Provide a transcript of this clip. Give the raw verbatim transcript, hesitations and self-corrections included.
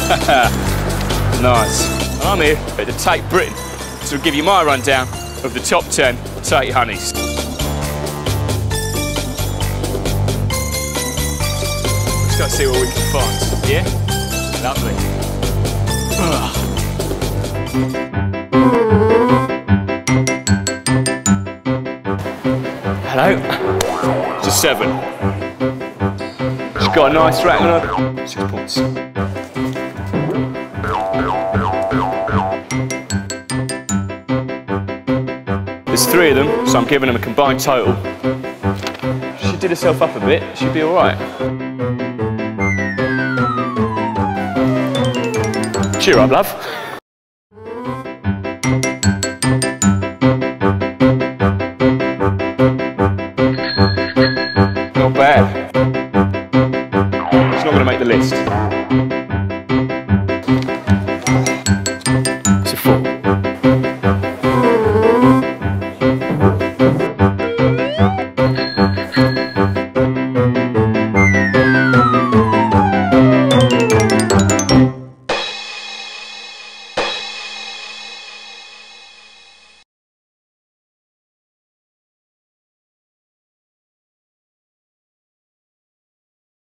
Nice. And I'm here at the Tate Britain to give you my rundown of the top ten Tate honeys. Let's go see what we can find. Yeah? Lovely. Hello. It's a seven. She's got a nice rating on her. Six points. There's three of them, so I'm giving them a combined total. She did herself up a bit, she'd be alright. Cheer up, love.